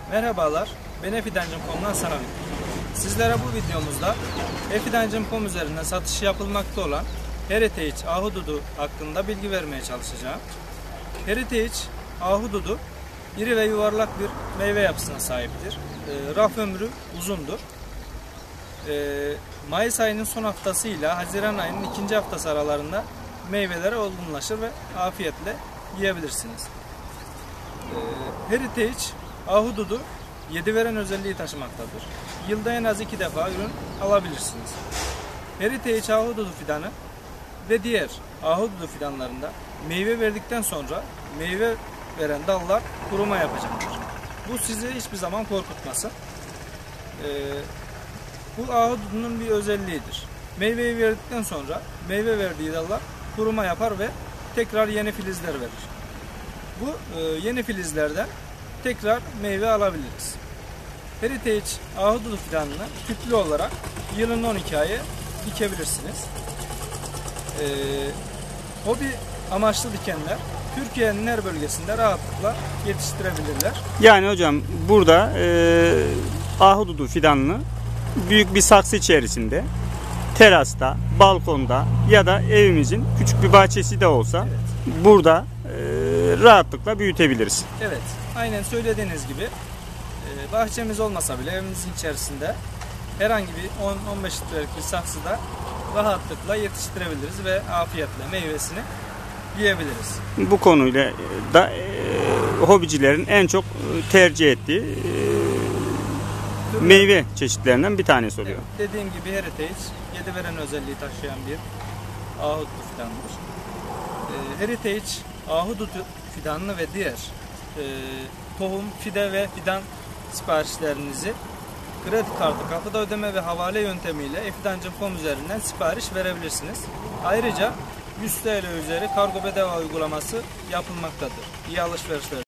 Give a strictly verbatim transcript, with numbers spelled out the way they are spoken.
Merhabalar, ben efidancım nokta com'dan Sanavik. Sizlere bu videomuzda efidancım nokta com üzerinden satışı yapılmakta olan Heritage ahududu hakkında bilgi vermeye çalışacağım. Heritage ahududu iri ve yuvarlak bir meyve yapısına sahiptir. E, raf ömrü uzundur. E, Mayıs ayının son haftası ile Haziran ayının ikinci haftası aralarında meyveleri olgunlaşır ve afiyetle yiyebilirsiniz. E, Heritage ahududu yedi veren özelliği taşımaktadır. Yılda en az iki defa ürün alabilirsiniz. Heritage ahududu fidanı ve diğer ahududu fidanlarında meyve verdikten sonra meyve veren dallar kuruma yapacaktır. Bu sizi hiçbir zaman korkutmasın. Ee, bu ahududunun bir özelliğidir. Meyveyi verdikten sonra meyve verdiği dallar kuruma yapar ve tekrar yeni filizler verir. Bu e, yeni filizlerden tekrar meyve alabiliriz. Heritage ahududu fidanını tüplü olarak yılın on iki ayı dikebilirsiniz. Ee, hobi amaçlı dikenler Türkiye'nin her bölgesinde rahatlıkla yetiştirebilirler. Yani hocam burada e, ahududu fidanını büyük bir saksı içerisinde, terasta, balkonda ya da evimizin küçük bir bahçesi de olsa evet, burada e, rahatlıkla büyütebiliriz. Evet, aynen söylediğiniz gibi e, bahçemiz olmasa bile evimizin içerisinde herhangi bir on on beş litrelik bir saksıda rahatlıkla yetiştirebiliriz ve afiyetle meyvesini yiyebiliriz. Bu konuyla da e, hobicilerin en çok tercih ettiği e, meyve çeşitlerinden bir tanesi oluyor. Evet, dediğim gibi Heritage yedi veren özelliği taşıyan bir ahududu fidanıdır. E, Heritage ahududu fidanını ve diğer e, tohum, fide ve fidan siparişlerinizi kredi kartı, kapıda ödeme ve havale yöntemiyle efidancım nokta com üzerinden sipariş verebilirsiniz. Ayrıca yüz TL üzeri kargo bedava uygulaması yapılmaktadır. İyi alışverişler.